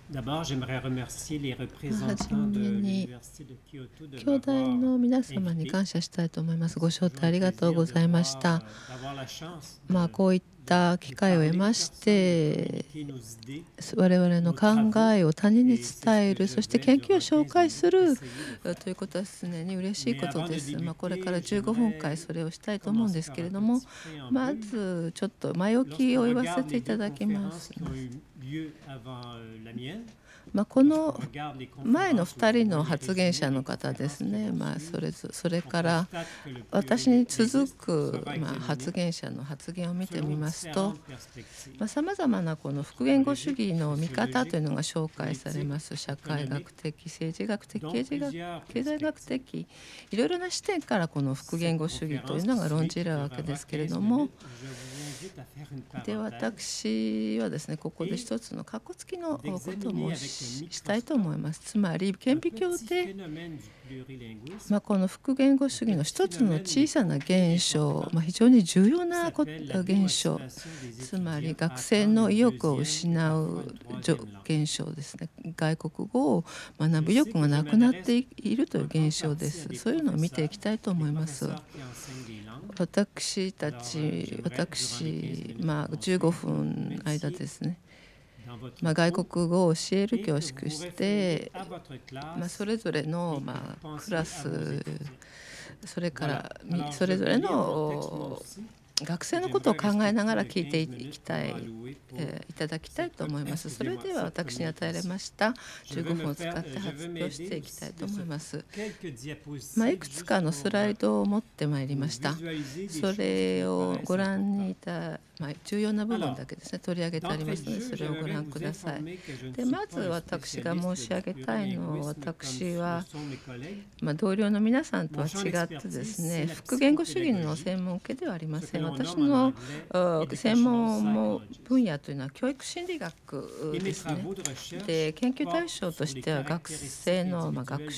D'abord, j'aimerais remercier les はじ représentants め de に、 l'Université de Kyoto de 兄弟 m'avoir の皆様に invité. 感謝したいと思います。ご招 C'est 待あ toujours un りがとう plaisir ご de ざいまし voir, た。 d'avoir la chance こういった機 de 会を得 parler ま aux し personnes, de て、 communiquer nos idées, 我々の nos 考 travaux. えを他人に Et c'est 伝 ce え que る、 je そして vais, 研究を durant 紹 15 介 minutes, する essayer de という faire. ことは常に嬉しい Mais こと avant で de す。これから débuter, 15分間 j'aimerais それをしたいと思うんで commencer す par けれ un ども、 petit ま préambule. ずちょっと前置 Lorsqu'on きを言わせ regarde てい les た deux だきま conférences す。 qui ont eu lieu avant la mienne, こ lorsqu'on の regarde les 前の conférences 2 où 人 on の voit les 発言 résumés 者 des の方で conférences す qui ね、 vont suivre, それ on から constate que le 私に続 plurilinguisme く sera 発 examiné 言者の発言を見てみ selon ますと、 différentes perspectives. さまざまなこの復元語主義の見方というのが紹介されます。社会学的、政治学的、 Donc 経済学 plusieurs 的、いろいろな視点からこの復元 Cette 語主義という conférence の qui が論 suit, じ qui るわけ durera ですけれ 15 ども、 minutes, je vous invite à faire une で parenthèse, 私はですね、ここで一つの括弧付きのことを d'examiner したいと思い avec ます。つまり、 un 顕微鏡 petit で phénomène du plurilinguisme この復元語主義の一つの小さな現象、非常に重要 qui な s'appelle la 現象、 démotivation des つまり étudiants à 学生 apprendre の une 意欲を deuxième et 失 parfois う une troisième langue. 現象ですね。外国語を学ぶ意欲がなくなっているという現象です。そういうのを見ていきたいと思い Les ます。 professeurs qui enseignent des langues, 私たち、15分間ですね、 dans votre 外 cours, 国語を教える et 恐 que 縮 vous し référez て、 à votre classe それぞれの et que vous pensiez クラ à ス、 vos étudiants. それから Voilà. Alors, そ je れ vais ぞれ lire mon texte moi の aussi. 学生のことを考えながら聞いてい 15 minutes きたい、 pour allouer pour いただきたいと思います。それでは私に与えられました15分を使って発表していきたいと思います。 quelques diapositives いくつかのスライドを持ってまいりました。 visualiser des そ choses qui れ me を paraissent ご覧に importantes. いた、重要な部分だけですね、取り上げてありますので、それをご覧ください。で、まず私が申し上げたいのは、私は、同僚の皆さんとは違ってですね、復元語主義の専門家ではありません。私の専門分野というのは教育心理学ですね。で、研究対象としては学生の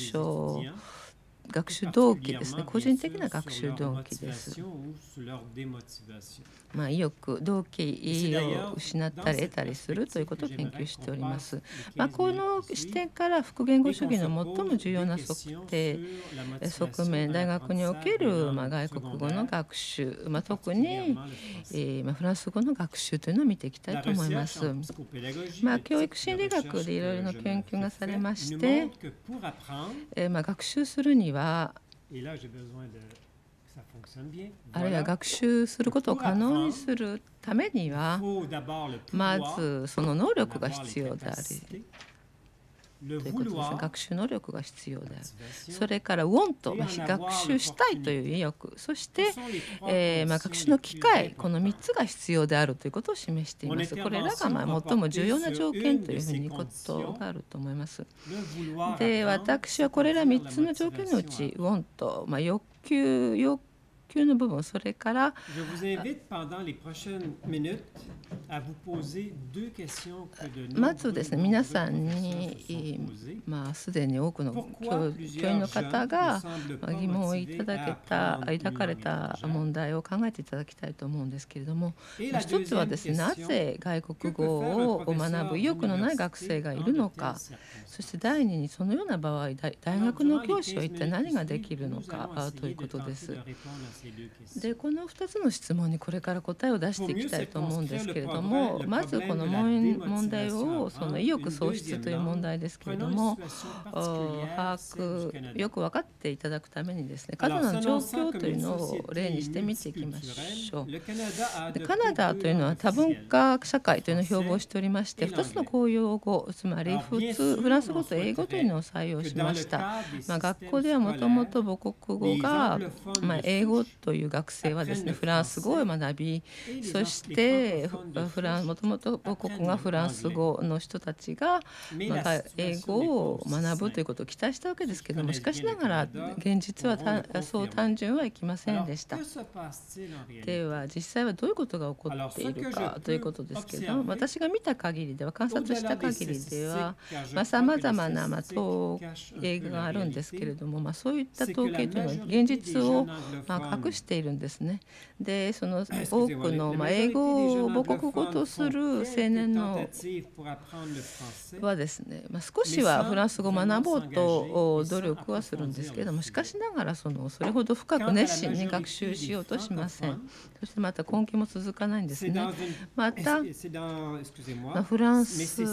学習動機ですね。個人的な学習動機です。意欲、動機を失ったり得たりするということを研究しております。この視点から復元語主義の最も重要な側面、大学における外国語の学習、特にフランス語の学習というのを見ていきたいと思います。教育心理学でいろいろな研究がされまして、学習するには、あるいは学習することを可能にするためには、まずその能力が必要であり、ということですね。学習能力が必要である。それからwant、学習したいという意欲、そして、学習の機会、この3つが必要であるということを示しています。これらが最も重要な条件というふうにことがあると思います。で、私はこれら3つの条件のうち、want、欲求の部分、それからまずですね、皆さんにすでに多くの教員の方が疑問を抱かれた問題を考えていただきたいと思うんですけれども、一つはですね、なぜ外国語を学ぶ意欲のない学生がいるのか、そして第二にそのような場合、大学の教師は一体何ができるのかということです。で、この2つの質問にこれから答えを出していきたいと思うんですけれども、まずこの問題を、その意欲喪失という問題ですけれども、よく分かっていただくためにですね、過度な状況というのを例にして見ていきましょう。で、カナダというのは多文化社会というのを標榜しておりまして、2つの公用語、つまりフランス語と英語というのを採用しました。学校ではもともと母国語が、英語という学生はですね、フランス語を学び、そしてもともと母国語がフランス語の人たちが英語を学ぶということを期待したわけですけれども、しかしながら現実はそう単純はいきませんでした。では実際はどういうことが起こっているかということですけれども、私が見た限りでは、観察した限りでは、さまざまな統計があるんですけれども、そういった統計というのは現実を隠しているんですね。で、その多くの英語を母国語とする青年のはですね、少しはフランス語を学ぼうと努力はするんですけれども、しかしながらそれほど深く熱心に学習しようとしません。そしてまた根気も続かないんですね。また、フランス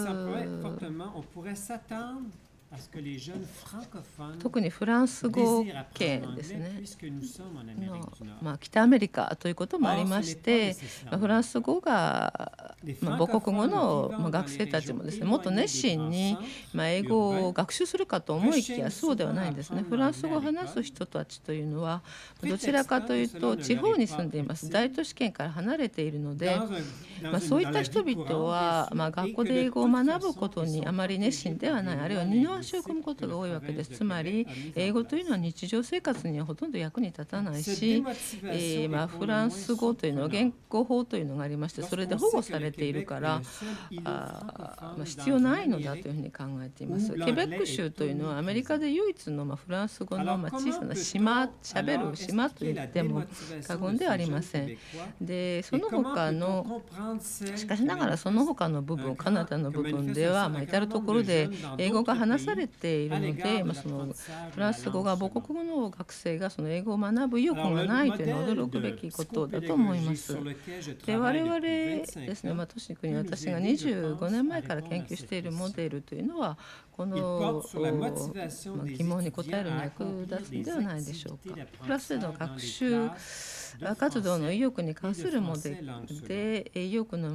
特にフランス語圏ですねの、北アメリカということもありまして、フランス語が、母国語の学生たちもですね、もっと熱心に英語を学習するかと思いきやそうではないんですね。フランス語を話す人たちというのはどちらかというと地方に住んでいます。大都市圏から離れているので、そういった人々は、学校で英語を学ぶことにあまり熱心ではない、あるいは二の足を踏むことが多いわけです。つまり英語というのは日常生活にはほとんど役に立たないし、フランス語というのは言語法というのがありまして、それで保護されているから必要ないのだというふうに考えています。ケベック州というのはアメリカで唯一のフランス語の小さな島、喋る島と言っても過言ではありません。で、その他のしかしながらその他の部分、カナダの部分では至るところで英語が話されているので、そのフランス語が母国語の学生がその英語を学ぶ意欲がないというのは驚くべきことだと思います。で、我々ですね、としくに私が25年前から研究しているモデルというのはこの疑問に答えるのに役立つのではないでしょうか。クラスでの学習活動の意欲に関するモデルで、意欲の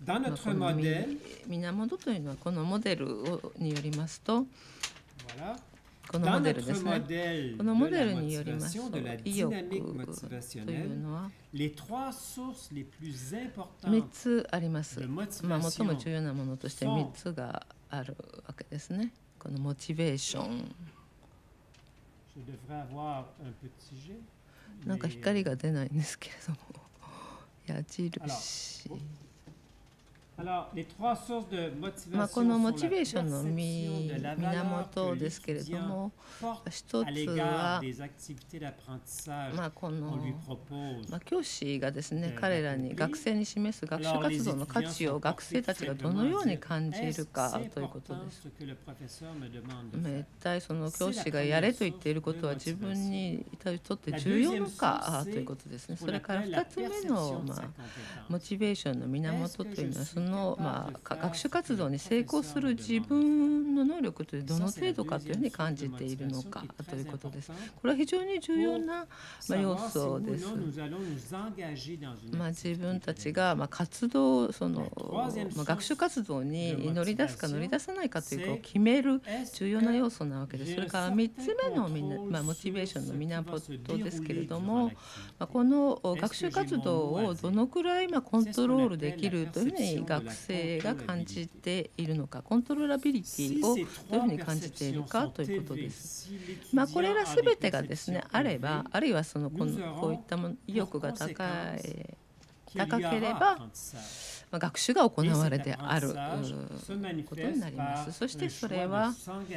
源というのはこのモデルによりますと、このモデルですね。このモデルによりますと、意欲というのは3つあります。最も重要なものとして3つがあるわけですね。このモチベーション。なんか光が出ないんですけれども、矢印。このモチベーションの源ですけれども、一つはこの教師がですね、彼らに学生に示す学習活動の価値を学生たちがどのように感じるかということです。一体その教師がやれと言っていることは自分にとって重要なのかということですね。それから2つ目のモチベーションの源というのは、その学習活動に成功する自分の能力というどの程度かというふうに感じているのかということです。これは非常に重要な要素です。自分たちが活動、学習活動に乗り出すか乗り出さないかというかを決める重要な要素なわけです。それから3つ目のモチベーションの源ですけれども、この学習活動をどのくらいコントロールできるというふうに学生が感じているのか、コントローラビリティをどういうふうに感じているかということです。これらすべてがですねあれば、あるいはこういった意欲が高ければ学習が行われてあることになります。そしてそれは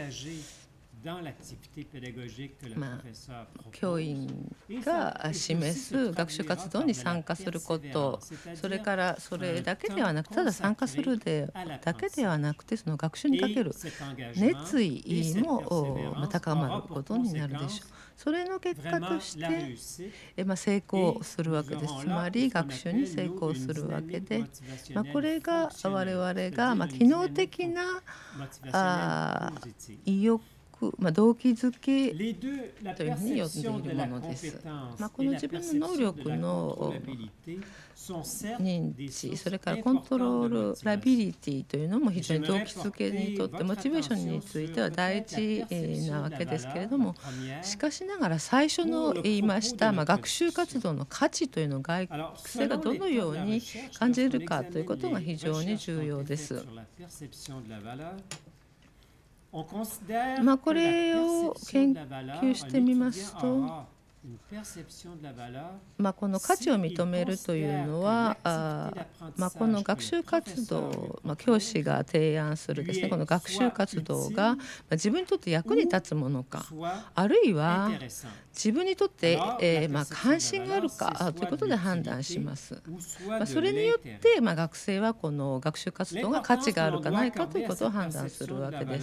教員が示す学習活動に参加すること、それからそれだけではなく、ただ参加するだけではなくて、その学習にかける熱意も高まることになるでしょう。それの結果として成功するわけです。つまり学習に成功するわけで、これが我々が機能的な意欲、動機づけというふうに呼んでいるものです。この自分の能力の認知、それからコントロールラビリティというのも非常に動機づけにとってモチベーションについては大事なわけですけれども、しかしながら最初の言いました学習活動の価値というのを学生がどのように感じるかということが非常に重要です。これを研究してみますと、 この価値を認めるというのは、この学習活動、教師が提案するですね、この学習活動が自分にとって役に立つものか、あるいは自分にとって、関心があるかということで判断します。それによって、学生はこの学習活動が価値があるかないかということを判断するわけです。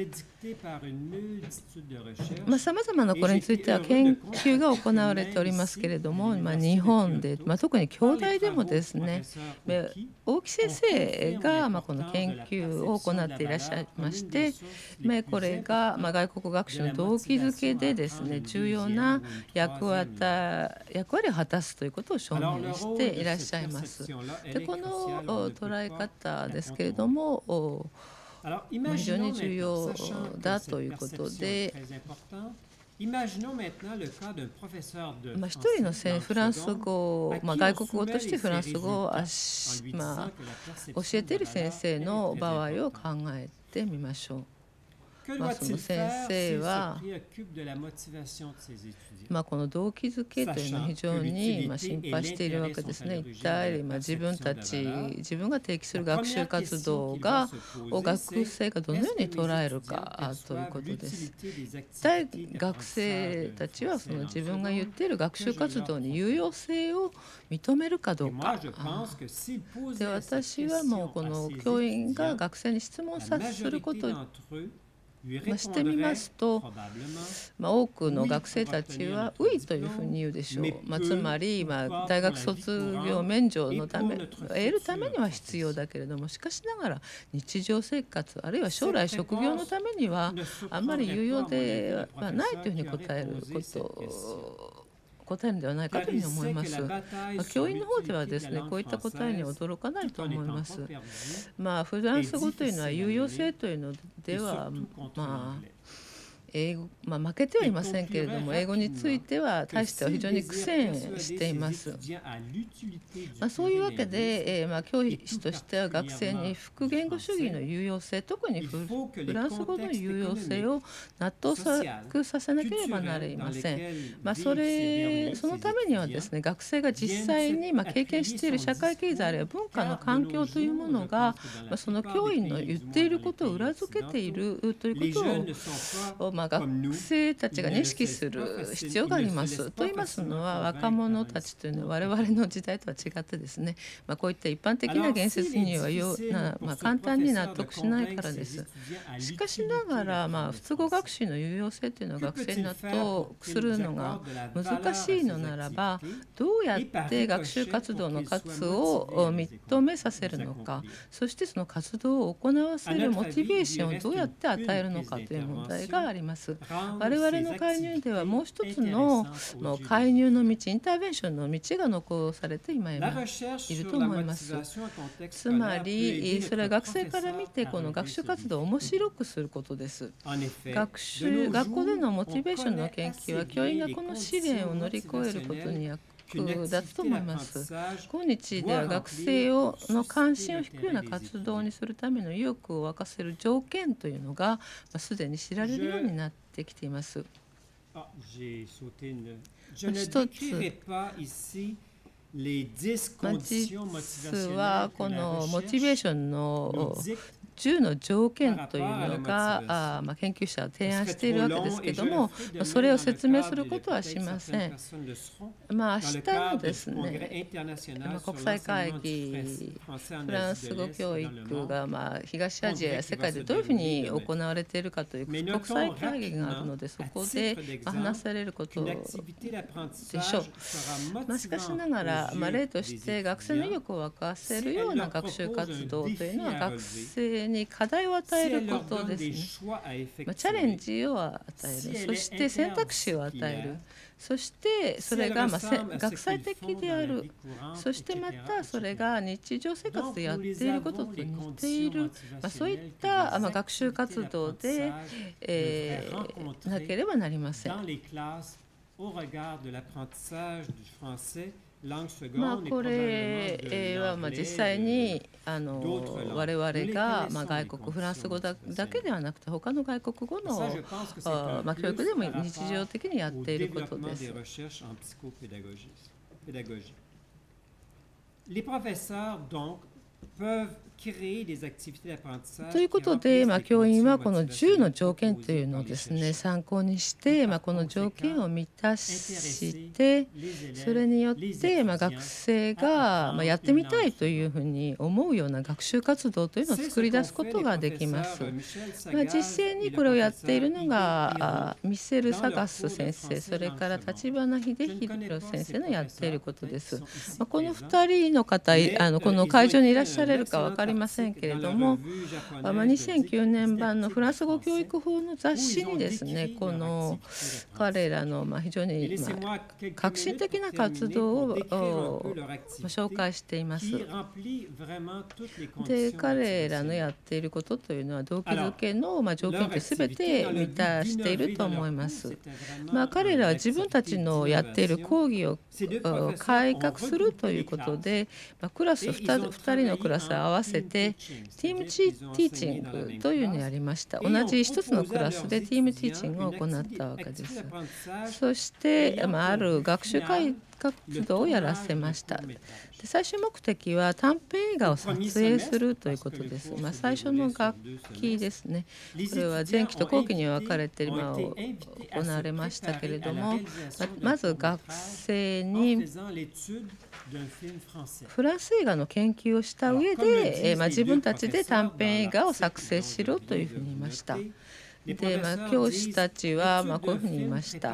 さまざまなこれについては研究が行われておりますけれども、日本で、特に京大でもですね、大木先生がこの研究を行っていらっしゃいまして、これが外国学習の動機づけでですね、重要な役割を果たすということを証明していらっしゃいます。で、この捉え方ですけれども、非常に重要だということで、一人のフランス語、外国語としてフランス語を教えている先生の場合を考えてみましょう。その先生はこの動機づけというのを非常に心配しているわけですね。一体自分が提起する学習活動を学生がどのように捉えるかということです。一体学生たちはその自分が言っている学習活動に有用性を認めるかどうか。で、私はもうこの教員が学生に質問することしてみますと、多くの学生たちは「うい」というふうに言うでしょう。つまり大学卒業免除のため得るためには必要だけれども、しかしながら日常生活あるいは将来職業のためにはあんまり有用ではないというふうに答えるんではないかというふうに思います。教員の方ではですね、こういった答えに驚かないと思います。フランス語というのは有用性というのでは英語負けてはいませんけれども、英語については対しては非常に苦戦しています。そういうわけで、教師としては学生に複言語主義の有用性、特にフランス語の有用性を納得させなければなりません。そのためにはですね、学生が実際に経験している社会経済あるいは文化の環境というものが、その教員の言っていることを裏付けているということを学生たちが認識する必要があります。と言いますのは、若者たちというのは我々の時代とは違ってですね、こういった一般的な言説には簡単に納得しないからです。しかしながら、不語学習の有用性というのを学生に納得するのが難しいのならば、どうやって学習活動の活を認めさせるのか、そしてその活動を行わせるモチベーションをどうやって与えるのかという問題があります。我々の介入ではもう一つの介入の道、インターベンションの道が残されて今いると思います。つまりそれは学生から見てこの学習活動を面白くすることです。学校でのモチベーションの研究は教員がこの試練を乗り越えることに役立つと思います。今日では学生の関心を引くような活動にするための意欲を沸かせる条件というのがすでに知られるようになってきています。一つ実はこのモチベーションの10の条件というのが研究者は提案しているわけですけれども、それを説明することはしません。明日のですね、国際会議、フランス語教育が東アジアや世界でどういうふうに行われているかという国際会議があるので、そこで話されることでしょう。しかしながら例として学生の意欲を沸かせるような学習活動というのは学生に課題を与えることですね。チャレンジを与える、そして選択肢を与える、そしてそれが学際的である、そしてまたそれが日常生活でやっていることと似ている、そういった学習活動でなければなりません。 これは実際に我々が外国フランス語だけではなくて他の外国語の教育でも日常的にやっていることです。ということで、教員はこの10の条件というのをですね参考にして、この条件を満たしてそれによって学生がやってみたいというふうに思うような学習活動というのを作り出すことができます。実際にこれをやっているのがミシェル・サガス先生、それから立花秀弘先生のやっていることです。この2人の方この会場にいらっしゃれるか分かりませんけれども、2009年版のフランス語教育法の雑誌にですねこの彼らの非常に革新的な活動を紹介しています。で彼らのやっていることというのは動機づけの条件って全て満たしていると思います。彼らは自分たちのやっている講義を改革するということで、クラス2人のクラスを合わせてティームティーチングというのをやりました。同じ一つのクラスでティームティーチングを行ったわけです。そしてある学習活動をやらせました。で最終目的は短編映画を撮影するということです。最初の楽器ですね。これは前期と後期に分かれて行われましたけれども、まず学生にフランス映画の研究をした上で、自分たちで短編映画を作成しろというふうに言いました。で、教師たちはこういうふうに言いました。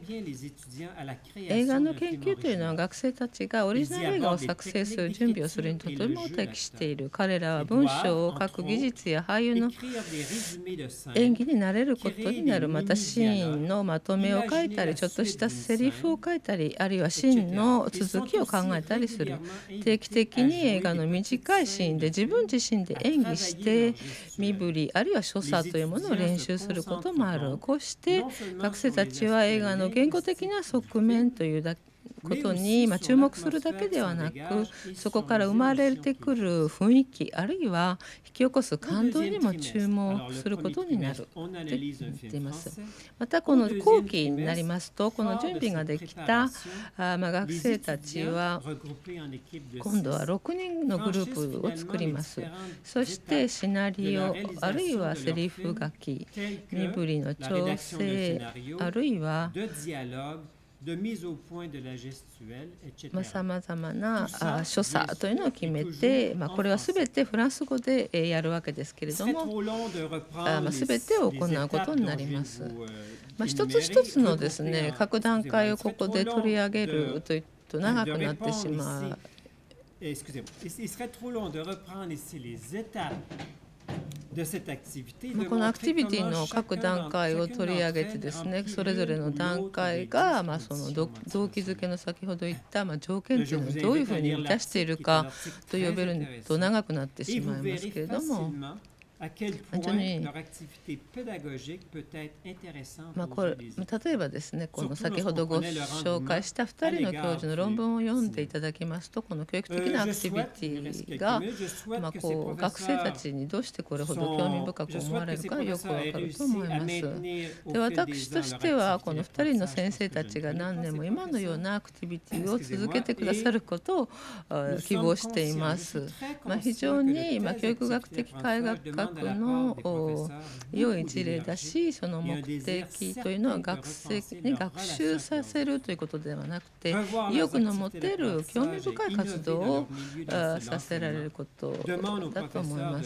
映画の研究というのは学生たちがオリジナル映画を作成する準備をするにとても適している。彼らは文章を書く技術や俳優の演技に慣れることになる。またシーンのまとめを書いたり、ちょっとしたセリフを書いたり、あるいはシーンの続きを考えたりする。定期的に映画の短いシーンで自分自身で演技して身振りあるいは所作というものを練習することもある。こうして学生たちは映画の言語的な側面ということに注目するだけではなく、そこから生まれてくる雰囲気あるいは引き起こす感動にも注目することになると言っています。またこの後期になりますと、この準備ができた学生たちは今度は6人のグループを作ります。そしてシナリオあるいはセリフ書き、身振りの調整あるいはさまざまな所作というのを決めて、これはすべてフランス語でやるわけですけれども、すべてを行うことになります。一つ一つのですね各段階をここで取り上げるというと長くなってしまう。このアクティビティの各段階を取り上げてですね、それぞれの段階がその動機づけの先ほど言った条件というのをどういうふうに満たしているかと呼べると長くなってしまいますけれども、本当に例えばですね、この先ほどご紹介した2人の教授の論文を読んでいただきますと、この教育的なアクティビティが学生たちにどうしてこれほど興味深く思われるかよくわかると思います。で、私としてはこの2人の先生たちが何年も今のようなアクティビティを続けてくださることを希望しています。非常に教育学的改革の良い事例だし、その目的というのは学生に学習させるということではなくて、意欲の持てる興味深い活動をさせられることだと思います。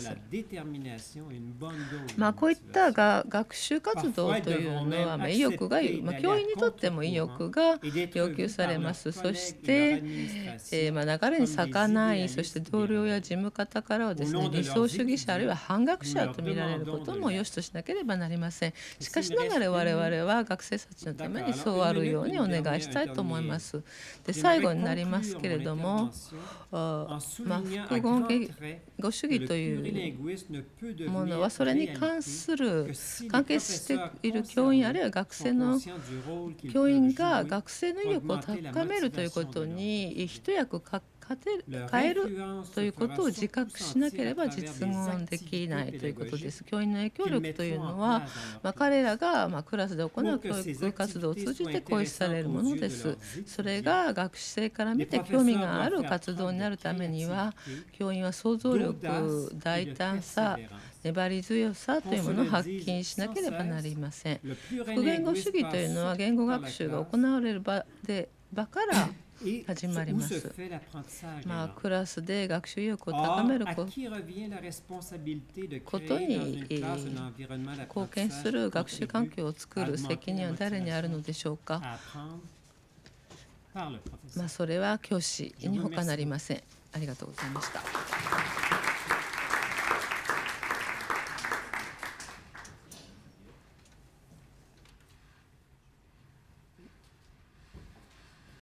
こういった学習活動というのは意欲が教員にとっても意欲が要求されます。そして流れに逆らい、そして同僚や事務方からはですね理想主義者あるいは反学者と見られることも良しとしなければなりません。しかしながら我々は学生たちのためにそうあるようにお願いしたいと思います。で、最後になりますけれども、複言語主義というものはそれに関係している教員あるいは学生の教員が学生の意欲を高めるということに一役変えるということを自覚しなければ実現できないということです。教員の影響力というのは、彼らがクラスで行う教育活動を通じて行使されるものです。それが学生から見て興味がある活動になるためには、教員は想像力、大胆さ、粘り強さというものを発揮しなければなりません。複言語主義というのは言語学習が行われる場から始まります。クラスで学習意欲を高めることに貢献する学習環境を作る責任は誰にあるのでしょうか。それは教師に他なりません。ありがとうございました。